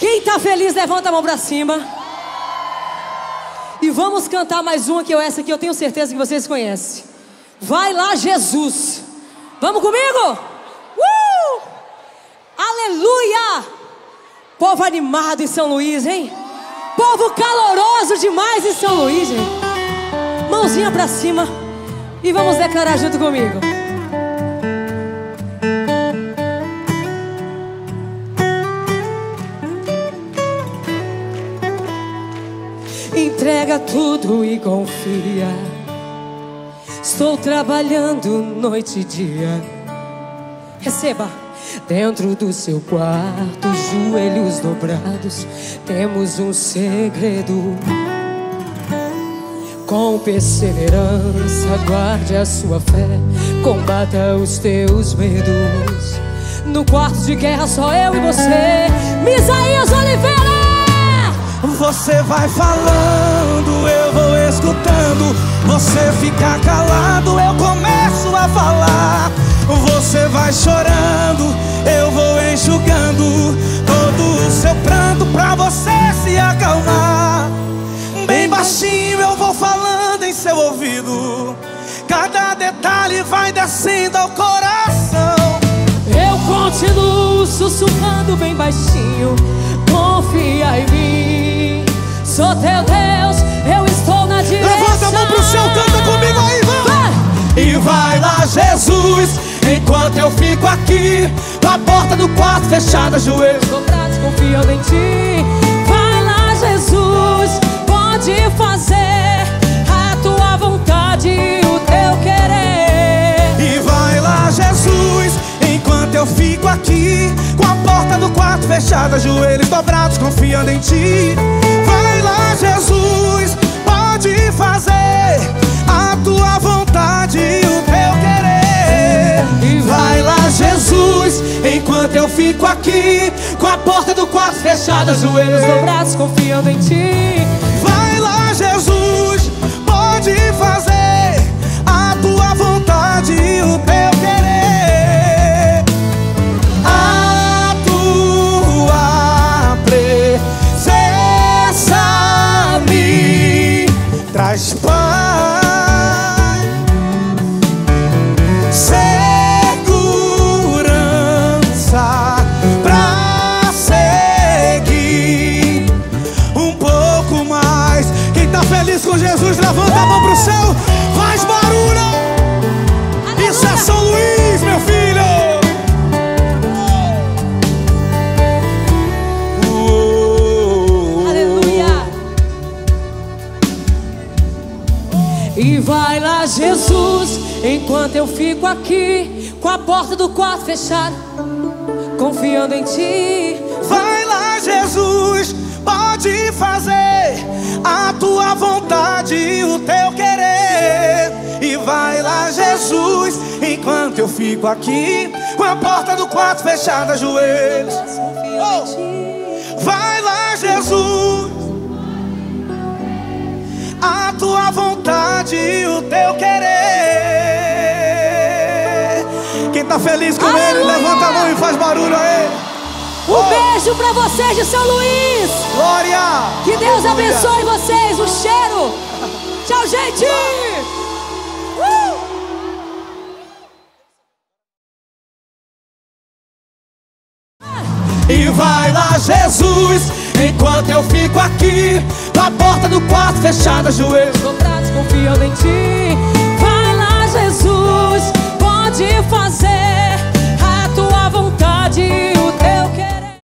Quem tá feliz, levanta a mão pra cima. E vamos cantar mais uma, que essa aqui eu tenho certeza que vocês conhecem. Vai lá, Jesus. Vamos comigo? Aleluia! Povo animado em São Luís, hein? Povo caloroso demais em São Luís, gente. Mãozinha pra cima e vamos declarar junto comigo. Entrega tudo e confia. Estou trabalhando noite e dia. Receba. Dentro do seu quarto, joelhos dobrados, temos um segredo. Com perseverança, guarde a sua fé, combata os teus medos. No quarto de guerra, só eu e você. Misaías Oliveira! Você vai falando, eu vou escutando. Você fica calado, eu começo a falar. Você vai chorando, eu vou enxugando todo o seu pranto pra você se acalmar. Bem baixinho eu vou falando em seu ouvido. Cada detalhe vai descendo ao coração. Eu continuo sussurrando bem baixinho. Confia em mim, sou teu Deus, eu estou na direção. Levanta a mão pro céu, canta comigo aí, vamos! E vai lá, Jesus, enquanto eu fico aqui, na porta do quarto fechada, joelhos dobrados, confiando em ti. Vai lá, Jesus, pode fazer a tua vontade, o teu querer. E vai lá, Jesus, enquanto eu fico aqui, com a porta do quarto fechada, joelhos dobrados, confiando em ti. Vai lá, Jesus, pode fazer a tua vontade, o teu querer. E vai lá, Jesus, enquanto eu fico aqui, com a porta do quarto fechada, joelhos dobrados, confiando em ti. Vai lá, Jesus, pode fazer a tua vontade, o teu querer. A tua presença me traz paz, segurança pra seguir um pouco mais. Quem tá feliz com Jesus, levanta a mão pro céu, faz barulho. Isso é São Luís, meu filho. Aleluia. E vai lá, Jesus, enquanto eu fico aqui, com a porta do quarto fechada, confiando em ti. Vai lá, Jesus, pode fazer a tua vontade, o teu querer. E vai lá, Jesus, enquanto eu fico aqui, com a porta do quarto fechada, joelhos. Vai lá, Jesus, a tua vontade, o teu querer. Quem tá feliz com ele, levanta a mão e faz barulho aí. Um beijo pra vocês de São Luís. Glória! Que Deus abençoe vocês. Um cheiro. Tchau, gente. E vai lá, Jesus, enquanto eu fico aqui, com a porta do quarto fechada, joelhos dobrados, confiando em ti.